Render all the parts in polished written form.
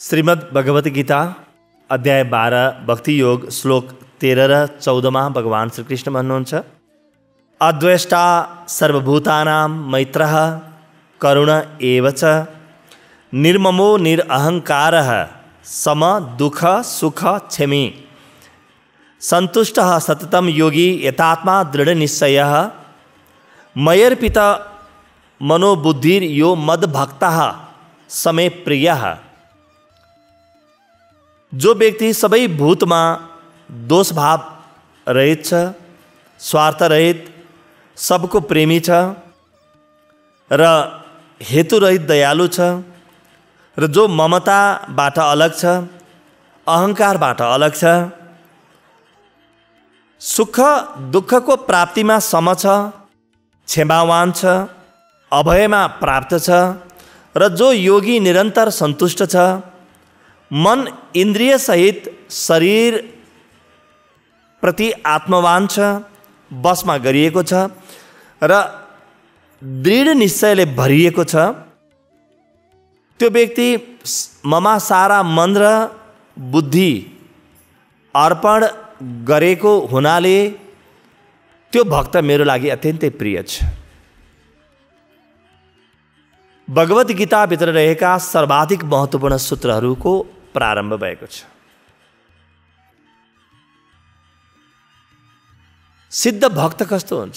श्रीमद् भगवत गीता अध्याय 12 भक्ति योग श्लोक 13 र 14 भगवान श्री कृष्ण भन्नुहुन्छ, अद्वेष्टा सर्वभूतानां मैत्रः करुण एव च निर्ममो निरअहङ्कारः सम दुःख सुख क्षमी सन्तुष्टः सततं योगी यतात्मा दृढनिश्चयः मयर्पित मनोबुद्धिर्यो मद्भक्तः समे प्रियः। जो व्यक्ति सबै भूतमा दोष भाव रहित छ, स्वार्थ रहित, सबको प्रेमी छ र हेतु रहित दयालु छ र जो ममताबाट अलग छ, अहङ्कारबाट अलग छ, सुख दुःखको प्राप्तिमा सम छ, क्षमावान छ, अभयमा प्राप्त छ र जो योगी निरन्तर सन्तुष्ट छ, मन इन्द्रिय सहित शरीर प्रति आत्मवान छ, बसमा गरिएको छ र दृढ निश्चयले भरिएको छ, त्यो व्यक्ति ममा सारा मन र बुद्धि अर्पण गरेको हुनाले त्यो भक्त मेरो लागि अत्यन्तै प्रिय छ। भगवत गीता भित्र रहेका सर्वाधिक महत्त्वपूर्ण सूत्रहरूको प्रारम्भ भएको छ। सिद्ध भक्त कस्तो हुन्छ,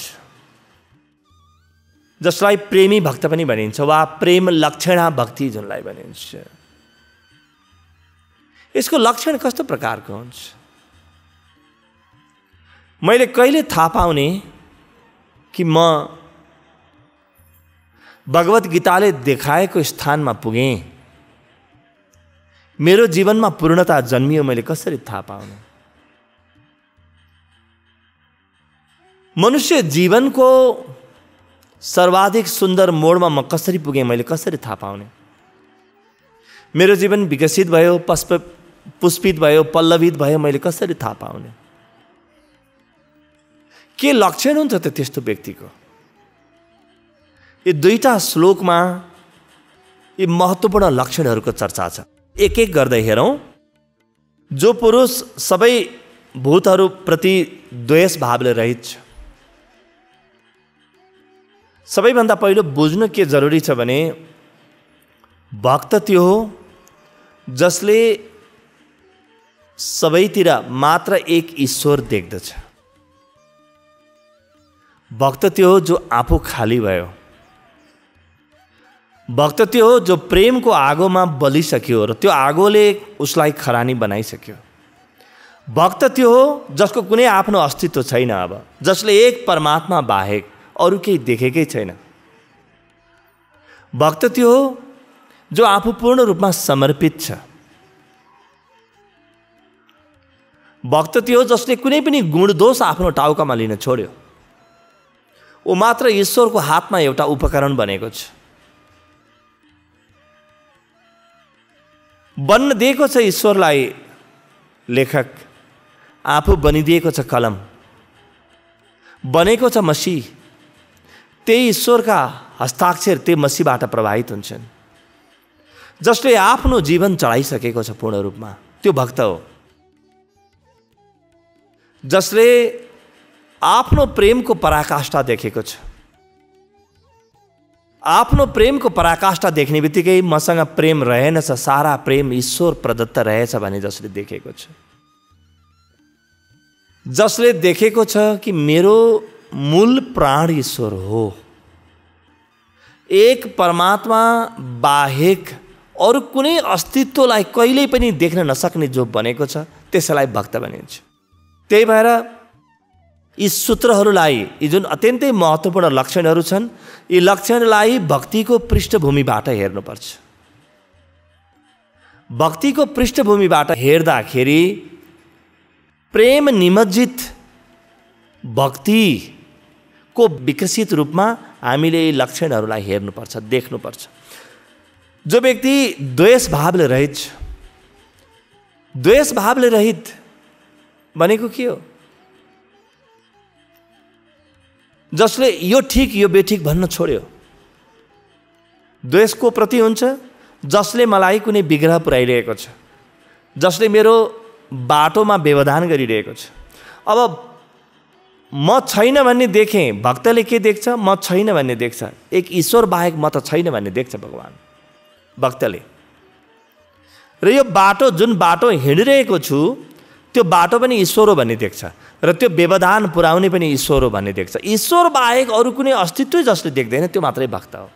जसलाई प्रेमी भक्त पनि भनिन्छ वा प्रेम लक्षणा भक्ति जुनलाई भनिन्छ, यसको लक्षण कस्तो प्रकारको हुन्छ? मैले कहिले थाहा पाउने कि म भगवत गीताले देखाएको स्थानमा पुगेँ, मेरो जीवनमा पूर्णता जन्मियो, मैले कसरी थाहा पाउने? मनुष्य जीवनको सर्वाधिक सुन्दर मोडमा म कसरी पुगेँ, मैले कसरी थाहा पाउने? मेरो जीवन विकसित भयो, पुष्पित भयो, पल्लवित भयो, मैले कसरी थाहा पाउने? के लक्षण हुन्छ त त्यस्तो व्यक्तिको? यी दुईटा श्लोकमा यी महत्त्वपूर्ण लक्षणहरूको चर्चा छ। एक एक गर्दै हेरौँ। जो पुरुष सबै भूतहरूप्रति द्वेष भावले रहित छ, सबैभन्दा पहिलो बुझ्नु के जरुरी छ भने भक्त त्यो हो जसले सबैतिर मात्र एक ईश्वर देख्दछ। भक्त त्यो हो जो आफू खाली भयो। भक्त त्यो हो जो प्रेमको आगोमा बलिसक्यो र त्यो आगोले उसलाई खरानी बनाइसक्यो। भक्त त्यो हो जसको कुनै आफ्नो अस्तित्व छैन, अब जसले एक परमात्मा बाहेक अरू केही देखेकै छैन। भक्त त्यो हो जो आफू पूर्ण रूपमा समर्पित छ। भक्त त्यो हो जसले कुनै पनि गुण दोष आफ्नो टाउकामा लिन छोड्यो। ऊ मात्र ईश्वरको हातमा एउटा उपकरण बनेको छ। बन्न दिएको छ ईश्वरलाई लेखक, आफू बनिदिएको छ कलम, बनेको छ मसी। त्यही ईश्वरका हस्ताक्षर त्यही मसीबाट प्रभावित हुन्छन्। जसले आफ्नो जीवन चढाइसकेको छ पूर्ण रूपमा, त्यो भक्त हो। जसले आफ्नो प्रेमको पराकाष्ठा देखेको छ। आफ्नो प्रेमको पराकाष्ठा देख्ने बित्तिकै मसँग प्रेम रहेनछ, सारा प्रेम ईश्वर प्रदत्त रहेछ भने जसले देखेको छ। जसले देखेको छ कि मेरो मूल प्राण ईश्वर हो। एक परमात्मा बाहेक अरू कुनै अस्तित्वलाई कहिल्यै पनि देख्न नसक्ने जो बनेको छ, त्यसलाई भक्त भनिन्छ। त्यही भएर यी सूत्रहरूलाई, यी जुन अत्यन्तै महत्त्वपूर्ण लक्षणहरू छन्, यी लक्षणलाई भक्तिको पृष्ठभूमिबाट हेर्नुपर्छ। भक्तिको पृष्ठभूमिबाट हेर्दाखेरि प्रेम निमज्जित भक्तिको विकसित रूपमा हामीले यी लक्षणहरूलाई हेर्नुपर्छ, देख्नुपर्छ। जो व्यक्ति द्वेष भावले रहित छ, द्वेष भावले रहित भनेको के हो? जसले यो ठिक यो बेठिक भन्न छोड्यो। द्वेषको प्रति हुन्छ जसले मलाई कुनै विग्रह पुर्याइरहेको छ, जसले मेरो बाटोमा व्यवधान गरिरहेको छ। अब म छैन भन्ने देखेँ, भक्तले के देख्छ? म छैन भन्ने देख्छ। एक ईश्वर बाहेक म त छैन भन्ने देख्छ भगवान् भक्तले। र यो बाटो, जुन बाटो हिँडिरहेको छु त्यो बाटो पनि ईश्वर हो भन्ने देख्छ र त्यो व्यवधान पुर्याउने पनि ईश्वर हो भन्ने देख्छ। ईश्वर बाहेक अरू कुनै अस्तित्व जसले देख्दैन त्यो मात्रै भक्त हो।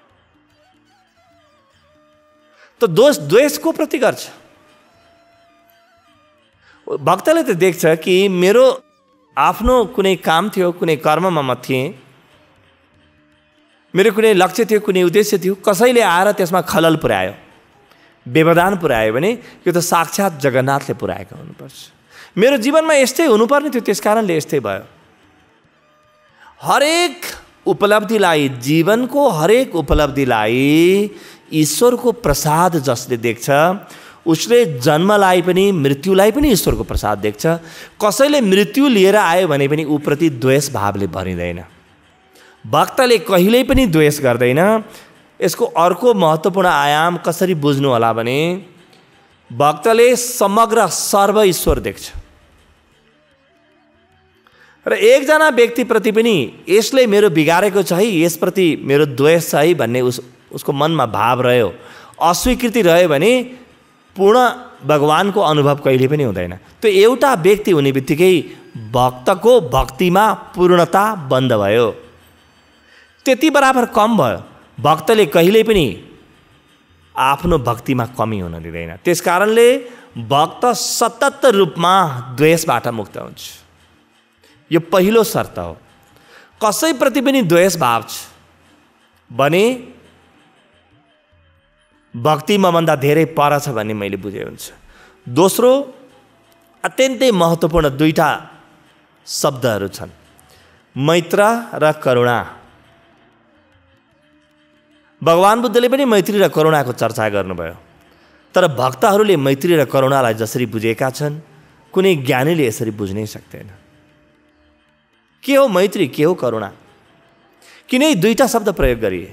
त द्वेष को प्रति गर्छ? भक्तले त देख्छ कि मेरो आफ्नो कुनै काम थियो, कुनै कर्ममा म थिएँ, मेरो कुनै लक्ष्य थियो, कुनै उद्देश्य थियो, कसैले आएर त्यसमा खलल पुर्यायो, व्यवधान पुर्यायो भने यो त साक्षात् जगन्नाथले पुर्याएको हुनुपर्छ। मेरो जीवनमा यस्तै हुनुपर्ने थियो, त्यस कारणले यस्तै भयो। हरेक उपलब्धिलाई, जीवनको हरेक उपलब्धिलाई ईश्वरको प्रसाद जसले देख्छ उसले जन्मलाई पनि मृत्युलाई पनि ईश्वरको प्रसाद देख्छ। कसैले मृत्यु लिएर आयो भने पनि ऊप्रति द्वेष भावले भरिँदैन। भक्तले कहिल्यै पनि द्वेष गर्दैन। यसको अर्को महत्त्वपूर्ण आयाम कसरी बुझ्नु होला भने भक्तले समग्र सर्व ईश्वर देख्छ र एकजना व्यक्तिप्रति पनि यसले मेरो बिगारेको छ है, यसप्रति मेरो द्वेष छ है भन्ने उसको मनमा भाव रह्यो, अस्वीकृति रह्यो भने पूर्ण भगवानको अनुभव कहिले पनि हुँदैन। त्यो एउटा व्यक्ति हुने बित्तिकै भक्तको भक्तिमा पूर्णता बन्द भयो, त्यति बराबर कम भयो। भक्तले कहिल्यै पनि आफ्नो भक्तिमा कमी हुन दिँदैन। त्यस कारणले भक्त सतत रूपमा द्वेषबाट मुक्त हुन्छ। यो पहिलो शर्त हो। कसैप्रति पनि द्वेष भाव छ भने भक्ति मभन्दा धेरै पर छ भन्ने मैले बुझे हुन्छ। दोस्रो अत्यन्तै महत्त्वपूर्ण दुईटा शब्दहरू छन्, मैत्र र करुणा। भगवान बुद्धले पनि मैत्री र करुणाको चर्चा गर्नुभयो, तर भक्तहरूले मैत्री र करुणालाई जसरी बुझेका छन् कुनै ज्ञानीले यसरी बुझ्नै सक्दैन। के हो मैत्री, के हो करुणा? किन यी दुईटा शब्द प्रयोग गरिए?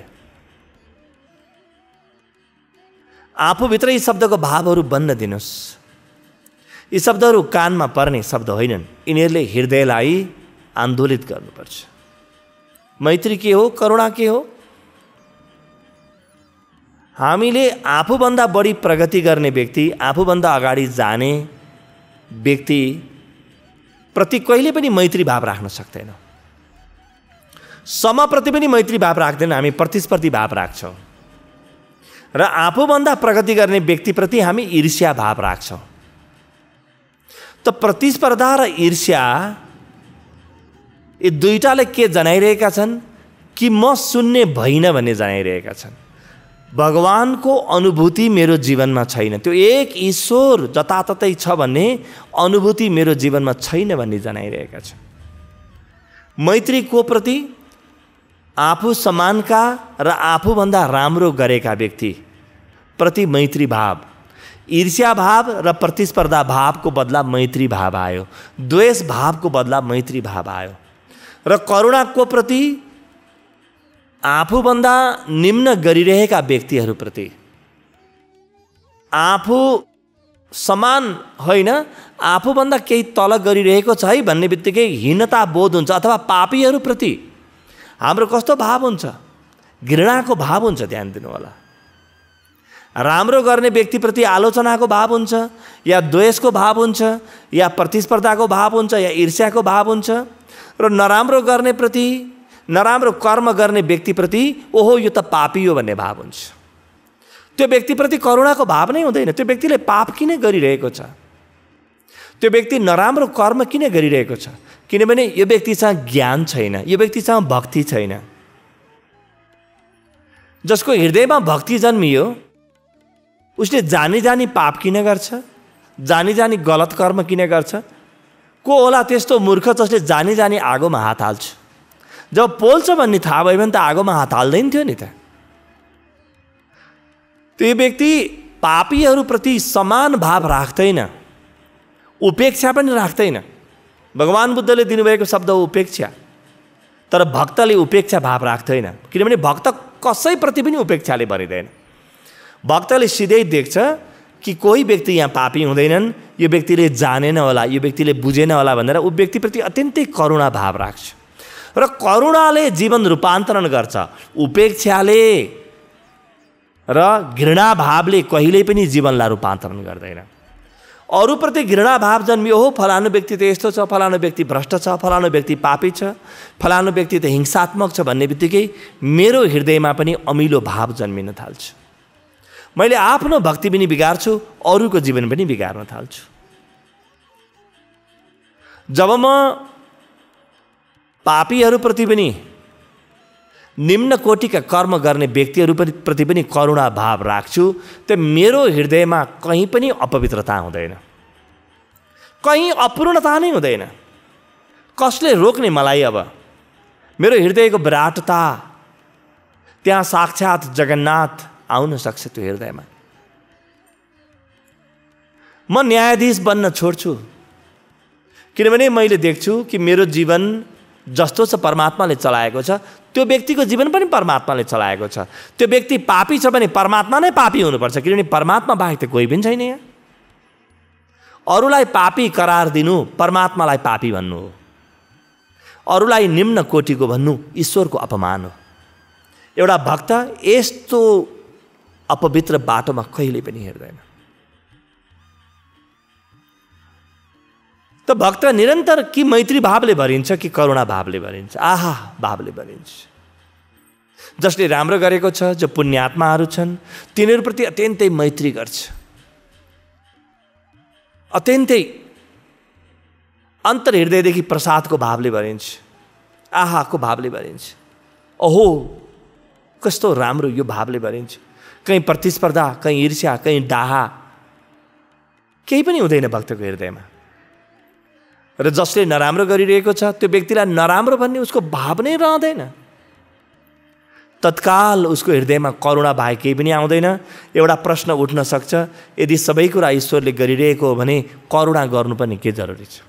आफूभित्र यी शब्दको भावहरू बन्न दिनुहोस्। यी शब्दहरू कानमा पर्ने शब्द होइनन्, यिनीहरूले हृदयलाई आन्दोलित गर्नुपर्छ। मैत्री के हो, करुणा के हो? हामीले आफूभन्दा बढी प्रगति गर्ने व्यक्ति, आफूभन्दा अगाडि जाने व्यक्ति प्रति कहिले पनि मैत्री भाव राख्न सक्दैनौँ। समप्रति पनि मैत्री भाव राख्दैनौँ, हामी प्रतिस्पर्धी भाव राख्छौँ। र आफूभन्दा प्रगति गर्ने व्यक्तिप्रति हामी ईर्ष्या भाव राख्छौँ। त प्रतिस्पर्धा र ईर्ष्या यी दुईटाले के जनाइरहेका छन् कि म शून्य भइन भन्ने जनाइरहेका छन्। भगवानको अनुभूति मेरो जीवनमा छैन, त्यो एक ईश्वर जताततै छ भन्ने अनुभूति मेरो जीवनमा छैन भन्ने जनाइरहेका छन्। मैत्री को प्रति? आफू समानका र आफूभन्दा राम्रो गरेका व्यक्ति प्रति मैत्री भाव। ईर्ष्या भाव र प्रतिस्पर्धा भावको बदला मैत्री भाव आयो, द्वेष भावको बदला मैत्री भाव आयो। र करुणा को प्रति? आफूभन्दा निम्न गरिरहेका व्यक्तिहरूप्रति। आफू समान होइन, आफूभन्दा केही तल गरिरहेको छ है भन्ने बित्तिकै हीनता बोध हुन्छ। अथवा पापीहरूप्रति हाम्रो कस्तो भाव हुन्छ? घृणाको भाव हुन्छ। ध्यान दिनु होला। राम्रो गर्ने व्यक्तिप्रति आलोचनाको भाव हुन्छ, या द्वेषको भाव हुन्छ, या प्रतिस्पर्धाको भाव हुन्छ, या ईर्ष्याको भाव हुन्छ। र नराम्रो गर्ने प्रति, नराम्रो कर्म गर्ने व्यक्तिप्रति ओहो यो त पापी हो भन्ने भाव हुन्छ। त्यो व्यक्तिप्रति करुणाको भाव नै हुँदैन। त्यो व्यक्तिले पाप किन गरिरहेको छ? त्यो व्यक्ति नराम्रो कर्म किन गरिरहेको छ? किनभने यो व्यक्तिसँग ज्ञान छैन, यो व्यक्तिसँग भक्ति छैन। जसको हृदयमा भक्ति जन्मियो उसले जानी जानी पाप किन गर्छ? जानी जानी गलत कर्म किन गर्छ? को होला त्यस्तो मूर्ख जसले जानी जानी आगोमा हात हाल्छ? जब पोल्छ भन्ने थाहा भयो भने त आगोमा हात हाल्दैन थियो नि त। त्यो व्यक्ति पापीहरूप्रति समान भाव राख्दैन, उपेक्षा पनि राख्दैन। भगवान बुद्धले दिनुभएको शब्द हो उपेक्षा। तर भक्तले उपेक्षा भाव राख्दैन, किनभने भक्त कसैप्रति पनि उपेक्षाले भरिँदैन। भक्तले सिधै देख्छ कि कोही व्यक्ति यहाँ पापी हुँदैनन्, यो व्यक्तिले जानेन होला, यो व्यक्तिले बुझेन होला भनेर ऊ व्यक्तिप्रति अत्यन्तै करुणा भाव राख्छ र करुणाले जीवन रूपान्तरण गर्छ। उपेक्षाले र घृणा भावले कहिल्यै पनि जीवनलाई रूपान्तरण गर्दैन। अरूप्रति घृणा भाव जन्मियो, हो फलानु व्यक्ति त यस्तो छ, फलानु व्यक्ति भ्रष्ट छ, फलानु व्यक्ति पापी छ, फलानु व्यक्ति त हिंसात्मक छ भन्ने बित्तिकै मेरो हृदयमा पनि अमिलो भाव जन्मिन थाल्छ। मैले आफ्नो भक्ति पनि बिगार्छु, अरूको जीवन पनि बिगार्न थाल्छु। जब म पापीहरूप्रति पनि, निम्न कोटिका कर्म गर्ने व्यक्तिहरूप्रति पनि करुणा भाव राख्छु, त्यो मेरो हृदयमा कहीँ पनि अपवित्रता हुँदैन, कहीँ अपूर्णता नै हुँदैन। कसले रोक्ने मलाई? अब मेरो हृदयको विराटता, त्यहाँ साक्षात् जगन्नाथ आउन सक्छ त्यो हृदयमा। म न्यायाधीश बन्न छोड्छु, किनभने मैले देख्छु कि मेरो जीवन जस्तो छ परमात्माले चलाएको छ, त्यो व्यक्तिको जीवन पनि परमात्माले चलाएको छ। त्यो व्यक्ति पापी छ भने परमात्मा नै पापी हुनुपर्छ, किनभने परमात्मा बाहेक त कोही पनि छैन यहाँ। अरूलाई पापी करार दिनु परमात्मालाई पापी भन्नु हो, अरूलाई निम्न कोटिको भन्नु ईश्वरको अपमान हो। एउटा भक्त यस्तो अपवित्र बाटोमा कहिले पनि हिँड्दैन। त भक्त निरन्तर कि मैत्री भावले भरिन्छ कि करुणा भावले भरिन्छ? आहा भावले भरिन्छ। जसले राम्रो गरेको छ, जो पुण्यात्माहरू छन्, तिनीहरूप्रति अत्यन्तै मैत्री गर्छ, अत्यन्तै अन्तर हृदयदेखि प्रसादको भावले भरिन्छ, आहाको भावले भरिन्छ। ओहो कस्तो राम्रो, यो भावले भरिन्छ। कहीँ प्रतिस्पर्धा, कहीँ ईर्ष्या, कहीँ डाहा केही पनि हुँदैन भक्तको हृदयमा। र जसले नराम्रो गरिरहेको छ त्यो व्यक्तिलाई नराम्रो भन्ने उसको भाव नै रहँदैन। तत्काल उसको हृदयमा करुणा बाहेक केही पनि आउँदैन। एउटा प्रश्न उठ्न सक्छ, यदि सबै कुरा ईश्वरले गरिरहेको हो भने करुणा गर्नुपर्ने के जरुरी छ?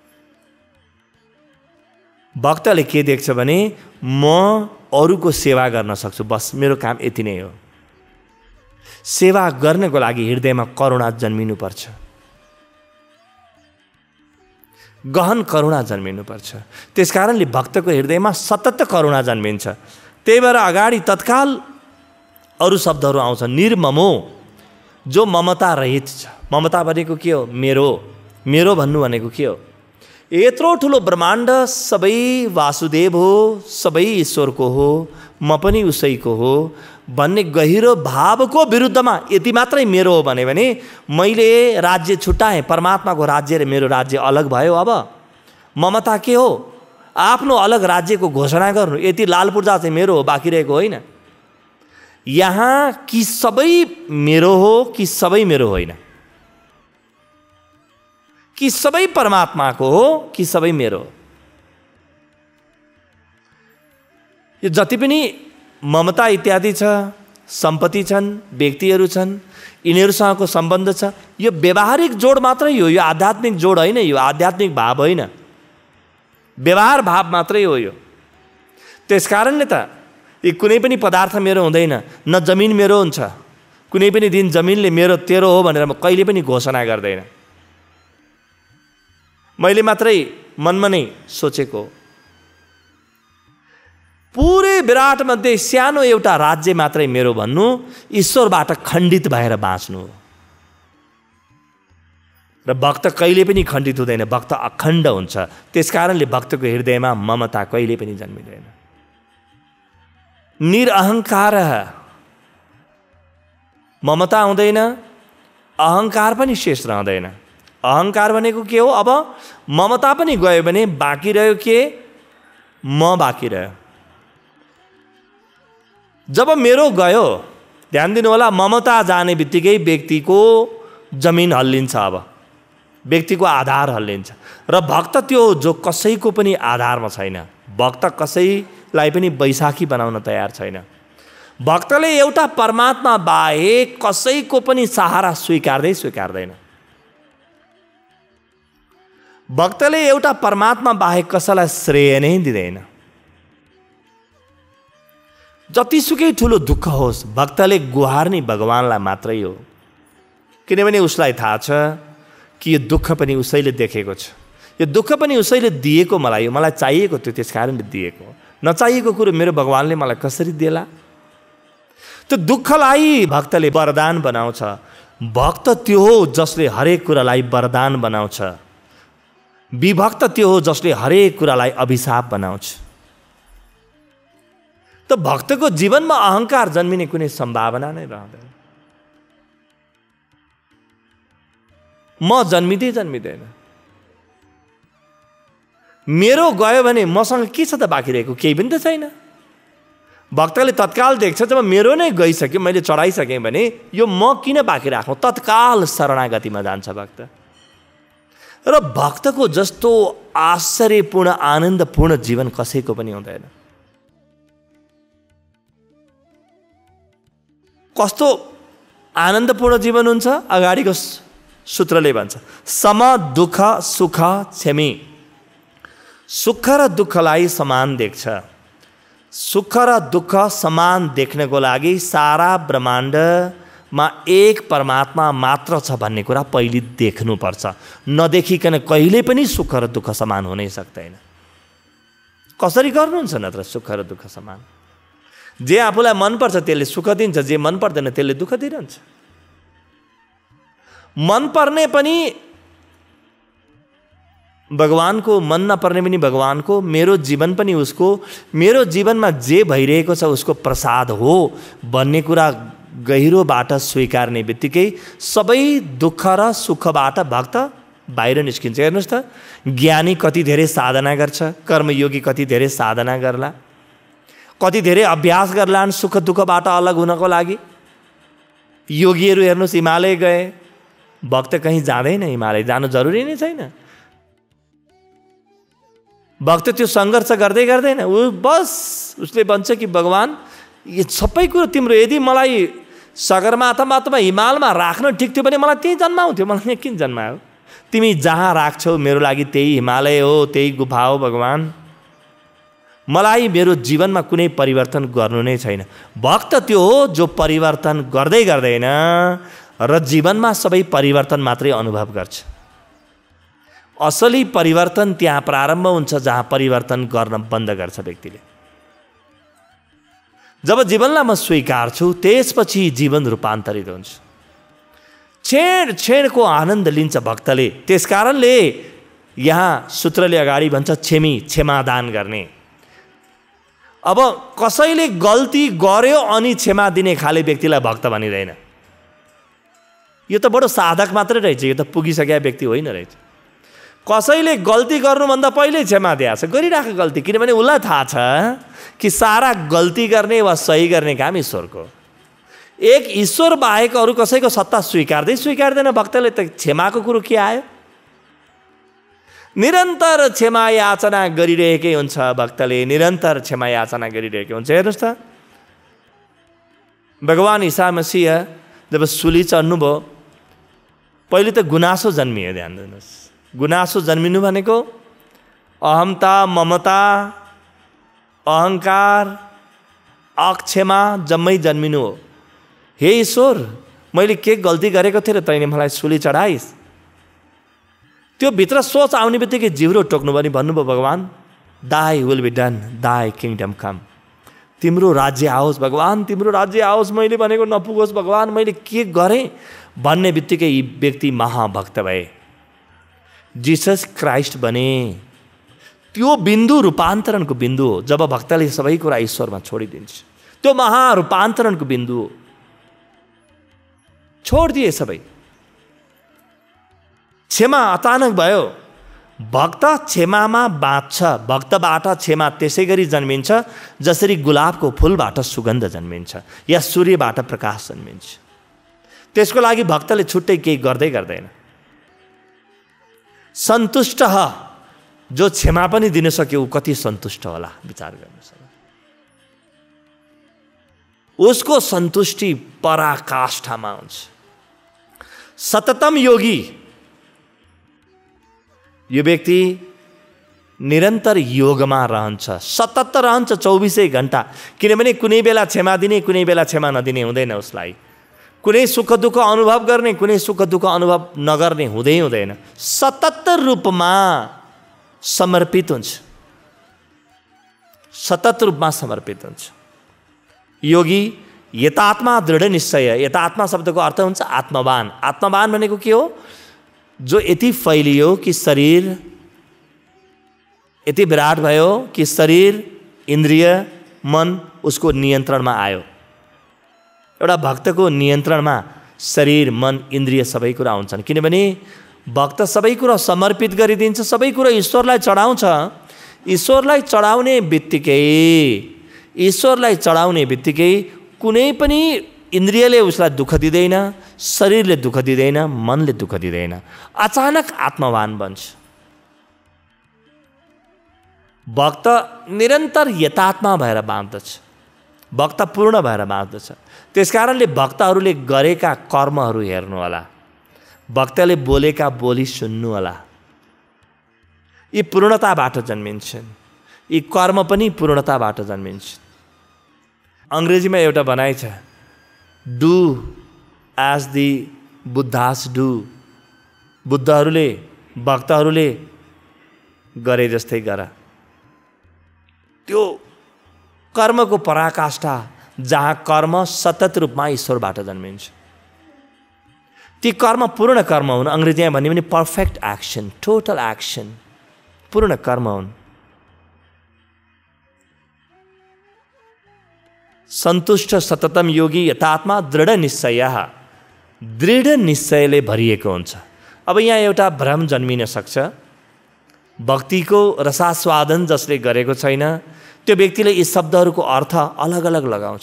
भक्तले के देख्छ भने म अरूको सेवा गर्न सक्छु, बस मेरो काम यति नै हो। सेवा गर्नको लागि हृदयमा करुणा जन्मिनुपर्छ, गहन करुणा जन्मिनुपर्छ। त्यसकारणले भक्तको हृदयमा सतत करुणा जन्मिन्छ। त्यही भएर अगाडि तत्काल अरू शब्दहरू आउँछ, निर्ममो, जो ममता रहित छ। ममता भनेको के हो? मेरो, मेरो भन्नु भनेको के हो? यत्रो ठुलो ब्रह्माण्ड सबै वासुदेव हो, सबै ईश्वरको हो, म पनि उसैको हो भन्ने गहिरो भावको विरुद्धमा यति मात्रै मेरो हो भने मैले राज्य छुट्याएँ, परमात्माको राज्य र मेरो राज्य अलग भयो। अब ममता के हो? आफ्नो अलग राज्यको घोषणा गर्नु, यति लाल पूर्जा चाहिँ मेरो हो, बाँकी रहेको होइन। यहाँ कि सबै मेरो हो कि सबै मेरो होइन, कि सबै परमात्माको हो कि सबै मेरो हो। यो जति पनि ममता इत्यादि छ, सम्पत्ति छन्, व्यक्तिहरू छन्, यिनीहरूसँगको सम्बन्ध छ, यो व्यवहारिक जोड मात्रै हो, यो आध्यात्मिक जोड होइन, यो आध्यात्मिक भाव होइन, व्यवहार भाव मात्रै हो यो। त्यसकारणले त यी कुनै पनि पदार्थ मेरो हुँदैन, न जमिन मेरो हुन्छ, कुनै पनि दिन जमिनले मेरो तेरो हो भनेर म कहिले पनि घोषणा गर्दैन। मैले मात्रै मनमा नै सोचेको। पुरै विराट मध्ये सानो एउटा राज्य मात्रै मेरो भन्नु ईश्वरबाट खण्डित भएर बाँच्नु हो। र भक्त कहिले पनि खण्डित हुँदैन, भक्त अखण्ड हुन्छ। त्यसकारणले भक्तको हृदयमा ममता कहिले पनि जन्मिँदैन। निरअहङ्कार, ममता हुँदैन, अहङ्कार पनि शेष रहँदैन। अहङ्कार भनेको के हो? अब ममता पनि गयो भने बाँकी रह्यो के? म बाँकी रह्यो। जब मेरो गयो, ध्यान दिनु होला, ममता जाने बित्तिकै व्यक्तिको जमिन हल्लिन्छ, अब व्यक्तिको आधार हल्लिन्छ। र भक्त त्यो जो कसैको पनि आधारमा छैन, भक्त कसैलाई पनि बैशाखी बनाउन तयार छैन। भक्तले एउटा परमात्मा बाहेक कसैको पनि सहारा स्वीकार्दैन। भक्तले एउटा परमात्मा बाहेक कसैलाई श्रेय नै दिँदैन। जतिसुकै ठुलो दुःख होस् भक्तले गुहार्ने भगवानलाई मात्रै हो, किनभने उसलाई थाहा छ कि यो दुःख पनि उसैले देखेको छ, यो दुःख पनि उसैले दिएको, मलाई चाहिएको थियो, त्यस कारणले दिएको। नचाहिएको कुरो मेरो भगवानले मलाई कसरी देला? त्यो दुःखलाई भक्तले वरदान बनाउँछ। भक्त त्यो हो जसले हरेक कुरालाई वरदान बनाउँछ, विभक्त त्यो हो जसले हरेक कुरालाई अभिशाप बनाउँछ। त भक्तको जीवनमा अहंकार जन्मिने कुनै सम्भावना नै रहँदैन। म जन्मिँदैन, मेरो गयो भने मसँग के छ त बाँकी रहेको? केही पनि त छैन। भक्तले तत्काल देख्छ जब मेरो नै गइसक्यो, मैले चढाइसकेँ भने यो म किन बाँकी राखौँ? तत्काल शरणागतिमा जान्छ भक्त। र भक्तको जस्तो आश्चर्यपूर्ण आनन्दपूर्ण जीवन कसैको पनि हुँदैन। कस्तो आनन्दपूर्ण जीवन हुन्छ? अगाडिको सूत्रले भन्छ, सम दुःख सुख क्षमी। सुख र दुःखलाई समान देख्छ। सुख र दुःख समान देख्नको लागि सारा ब्रह्माण्डमा एक परमात्मा मात्र छ भन्ने कुरा पहिले देख्नुपर्छ। नदेखिकन कहिले पनि सुख र दुःख समान हुनै सक्दैन। कसरी गर्नुहुन्छ नत्र सुख र दुःख समान? जे आफूलाई मनपर्छ त्यसले सुख दिन्छ, जे मन पर्दैन त्यसले दुःख दिइरहन्छ। मन पर्ने पनि भगवानको, मन नपर्ने पनि भगवानको, मेरो जीवन पनि उसको, मेरो जीवनमा जे भइरहेको छ उसको प्रसाद हो भन्ने कुरा गहिरोबाट स्वीकार्ने बित्तिकै सबै दुःख र सुखबाट भक्त बाहिर निस्किन्छ। हेर्नुहोस् त, ज्ञानी कति धेरै साधना गर्छ, कर्मयोगी कति धेरै साधना गर्ला, कति धेरै अभ्यास गर्लान् सुख दुःखबाट अलग हुनको लागि। योगीहरू हेर्नुहोस् हिमालय गए, भक्त कहीँ जाँदैन, हिमालय जानु जरुरी नै छैन। भक्त त्यो सङ्घर्ष गर्दैन, उसले भन्छ कि भगवान यो सबै कुरो तिम्रो, यदि मलाई सगरमाथामा अथवा हिमालमा राख्न ठिक थियो भने मलाई त्यही जन्माउँथ्यो, मलाई यहाँ किन जन्मायो? तिमी जहाँ राख्छौ मेरो लागि त्यही हिमालय हो, त्यही गुफा हो भगवान। मलाई मेरो जीवनमा कुनै परिवर्तन गर्नु नै छैन। भक्त त्यो हो जो परिवर्तन गर्दैन र जीवनमा सबै परिवर्तन मात्रै अनुभव गर्छ। असली परिवर्तन त्यहाँ प्रारम्भ हुन्छ जहाँ परिवर्तन गर्न बन्द गर्छ व्यक्तिले। जब जीवनलाई म स्वीकार्छु त्यसपछि जीवन रूपान्तरित हुन्छ। क्षणको आनन्द लिन्छ भक्तले। त्यसकारणले यहाँ सूत्रले अगाडि भन्छ क्षमादान गर्ने। अब कसैले गल्ती गर्यो अनि क्षमा दिने खाले व्यक्तिलाई भक्त भनिँदैन। यो त बडो साधक मात्रै रहेछ, यो त पुगिसकेका व्यक्ति होइन रहेछ। कसैले गल्ती गर्नुभन्दा पहिल्यै क्षमा दिएछ, गरिराख गल्ती, किनभने उसलाई थाहा छ कि सारा गल्ती गर्ने वा सही गर्ने काम ईश्वरको। एक ईश्वर बाहेक अरू कसैको सत्ता स्वीकार्दैन भक्तले, त क्षमाको कुरो के आयो? निरन्तर क्षमा याचना गरिरहेकै हुन्छ भक्तले, निरन्तर क्षमा याचना गरिरहेकै हुन्छ। हेर्नुहोस् त, भगवान ईसा मसीह जब सुली चढ्नुभयो पहिले त गुनासो जन्मियो। ध्यान दिनुहोस्, गुनासो जन्मिनु भनेको अहमता, ममता, अहङ्कार, अक्षमा जम्मै जन्मिनु हो। हे ईश्वर, मैले के गल्ती गरेको थिएँ र तैँले मलाई सुली चढाइस्? त्यो भित्र सोच आउने बित्तिकै जिब्रो टोक्नु भने भन्नुभयो भगवान, thy will be done, thy kingdom come. तिम्रो राज्य आओस् भगवान, तिम्रो राज्य आओस्, मैले भनेको नपुगोस् भगवान, मैले के गरेँ भन्ने बित्तिकै यी व्यक्ति महाभक्त भए, जिसस क्राइस्ट बने। त्यो बिन्दु रूपान्तरणको बिन्दु हो जब भक्तले सबै कुरा ईश्वरमा छोडिदिन्छ। त्यो महारूपान्तरणको बिन्दु हो। छोडिदिए सबै, क्षमा अचानक भयो। भक्त क्षमामा बाँच्छ। भक्तबाट क्षमा त्यसै गरी जन्मिन्छ जसरी गुलाबको फुलबाट सुगन्ध जन्मिन्छ या सूर्यबाट प्रकाश जन्मिन्छ। त्यसको लागि भक्तले छुट्टै केही गर्दैन। सन्तुष्ट जो क्षमा पनि दिन सक्यो ऊ कति सन्तुष्ट होला, विचार गर्नुहोस्। उसको सन्तुष्टि पराकाष्ठामा हुन्छ। सततम योगी, यो व्यक्ति निरन्तर योगमा रहन्छ, सतत रहन्छ 24 घण्टा। किनभने कुनै बेला क्षमा दिने, कुनै बेला क्षमा नदिने हुँदैन उसलाई। कुनै सुख दुःख अनुभव गर्ने, कुनै सुख दुःख अनुभव नगर्ने हुँदैन। सतत रूपमा समर्पित हुन्छ, सतत रूपमा समर्पित हुन्छ। योगी यतात्मा दृढ निश्चय। यतात्मा शब्दको अर्थ हुन्छ आत्मवान। आत्मवान भनेको के हो? जो यति फैलियो कि शरीर यति विराट भयो कि शरीर, इन्द्रिय, मन उसको नियन्त्रणमा आयो। एउटा भक्तको नियन्त्रणमा शरीर, मन, इन्द्रिय सबै कुरा हुन्छन्। किनभने भक्त सबै कुरा समर्पित गरिदिन्छ, सबै कुरा ईश्वरलाई चढाउँछ। ईश्वरलाई चढाउने बित्तिकै कुनै पनि इन्द्रियले उसलाई दुःख दिँदैन, शरीरले दुःख दिँदैन, मनले दुःख दिँदैन। अचानक आत्मवान बन्छ। भक्त निरन्तर यथात्मा भएर बाँच्दछ, भक्त पूर्ण भएर बाँच्दछ। त्यसकारणले भक्तहरूले गरेका कर्महरू हेर्नु होला, भक्तले बोलेका बोली सुन्नु होला। यी पूर्णताबाट जन्मिन्छन्, यी कर्म पनि पूर्णताबाट जन्मिन्छन्। अङ्ग्रेजीमा एउटा भनाइ छ, do as the Buddhas do. बुद्धहरूले, भक्तहरूले गरे जस्तै गर। त्यो कर्मको पराकाष्ठा जहाँ कर्म सतत रूपमा ईश्वरबाट जन्मिन्छ। ती कर्म पूर्ण कर्म हुन्। अङ्ग्रेजीमा भन्यो भने पर्फेक्ट एक्सन, टोटल एक्सन, पूर्ण कर्म हुन्। सन्तुष्ट सततम योगी यथात्मा दृढ निश्चय। दृढ निश्चयले भरिएको हुन्छ। अब यहाँ एउटा भ्रम जन्मिन सक्छ। भक्तिको रसास्वादन जसले गरेको छैन त्यो व्यक्तिले यी शब्दहरूको अर्थ अलग अलग लगाउँछ।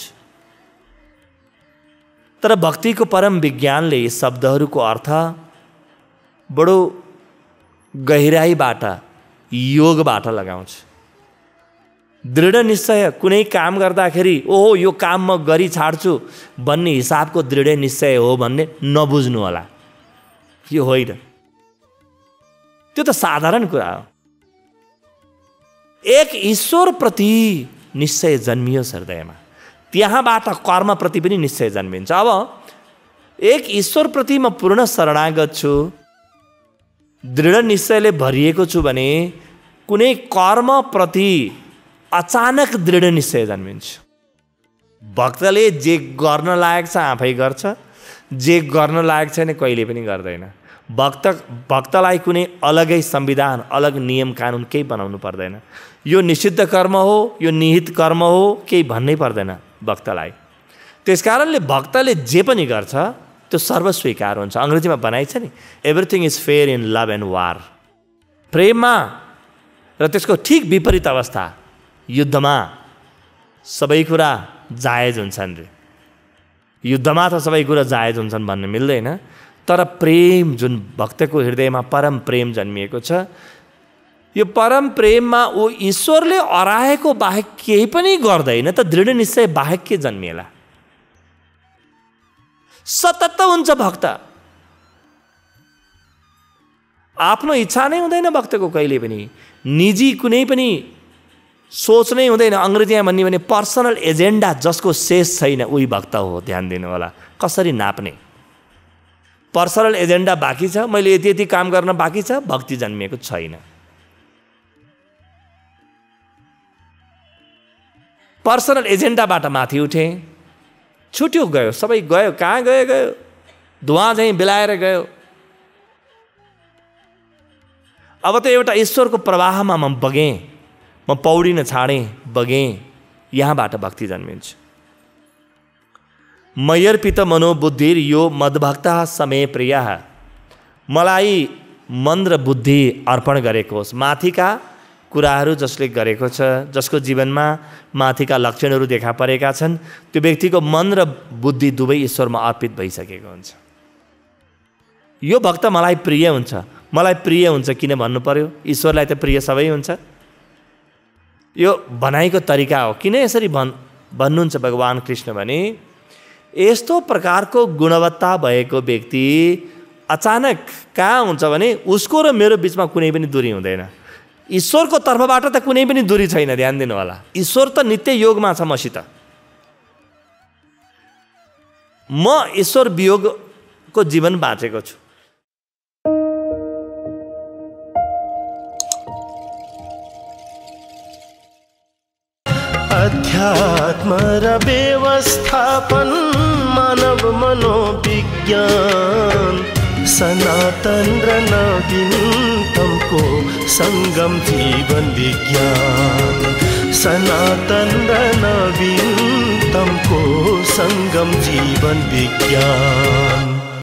तर भक्तिको परम विज्ञानले यी शब्दहरूको अर्थ बडो गहिराईबाट, योगबाट लगाउँछ। दृढ निश्चय कुनै काम गर्दाखेरि ओहो यो काम म गरी छाड्छु भन्ने हिसाबको दृढ निश्चय हो भन्ने नबुझ्नु होला। यो होइन, त्यो त साधारण कुरा हो। एक ईश्वरप्रति निश्चय जन्मियोस् हृदयमा, त्यहाँबाट कर्मप्रति पनि निश्चय जन्मिन्छ। अब एक ईश्वरप्रति म पूर्ण शरणागत छु, दृढ निश्चयले भरिएको छु भने कुनै कर्मप्रति अचानक दृढ निश्चय जन्मिन्छ। भक्तले जे गर्न लायक छ आफै गर्छ, जे गर्न लायक छैन कहिले पनि गर्दैन। भक्तलाई कुनै अलगै संविधान, अलग नियम कानुन केही बनाउनु पर्दैन। यो निषिद्ध कर्म हो, यो निहित कर्म हो, केही भन्नै पर्दैन भक्तलाई। त्यसकारणले भक्तले जे पनि गर्छ त्यो सर्वस्वीकार हुन्छ। अङ्ग्रेजीमा भनाइ छ नि, everything is fair in love and war. प्रेममा र त्यसको ठिक विपरीत अवस्था युद्धमा सबै कुरा जायज हुन्छन् रे। युद्धमा त सबै कुरा जायज हुन्छन् भन्ने मिल्दैन। तर प्रेम जुन भक्तको हृदयमा परम प्रेम जन्मिएको छ, यो परम प्रेममा ऊ ईश्वरले अराएको बाहेक केही पनि गर्दैन त दृढ निश्चय बाहेक के जन्मिएला। सतत हुन्छ भक्त। आफ्नो इच्छा नै हुँदैन भक्तको कहिले पनि, निजी कुनै पनि सोच नै हुँदैन। अङ्ग्रेजीमा भन्ने भने पर्सनल एजेन्डा जसको शेष छैन उही भक्त हो। ध्यान दिनु होला। कसरी नाप्ने? पर्सनल एजेन्डा बाँकी छ, मैले यति यति काम गर्न बाँकी छ, भक्ति जन्मिएको छैन। पर्सनल एजेन्डाबाट माथि उठे, छुट्यो गयो, सबै गयो। कहाँ गयो? गयो धुवा चाहिँ बेलाएर गयो। अब त एउटा ईश्वरको प्रवाहमा म बगेँ, म पौडिन छाडेँ, बगेँ। यहाँबाट भक्ति जन्मिन्छ। मयर्पित मनोबुद्धिर यो मद्भक्त समय प्रिय। मलाई मन र बुद्धि अर्पण गरेको होस्। माथिका कुराहरू जसले गरेको छ, जसको जीवनमा माथिका लक्षणहरू देखा परेका छन्, त्यो व्यक्तिको मन र बुद्धि दुवै ईश्वरमा अर्पित भइसकेको हुन्छ। यो भक्त मलाई प्रिय हुन्छ। मलाई प्रिय हुन्छ किन भन्नु पर्यो? ईश्वरलाई त प्रिय सबै हुन्छ। यो भनाइको तरिका हो। किन यसरी भन्नुहुन्छ भगवान् कृष्ण भने यस्तो प्रकारको गुणवत्ता भएको व्यक्ति अचानक कहाँ हुन्छ भने उसको र मेरो बिचमा कुनै पनि दूरी हुँदैन। ईश्वरको तर्फबाट त कुनै पनि दूरी छैन, ध्यान दिनु होला। ईश्वर त नित्य योगमा छ मसित। म ईश्वर वियोगको जीवन बाँचेको छु। अध्यात्म र व्यवस्थापन मानव मनोविज्ञान सनातन र नवीनतमको संगम जीवन विज्ञान सनातन र नवीनतमको संगम जीवन विज्ञान।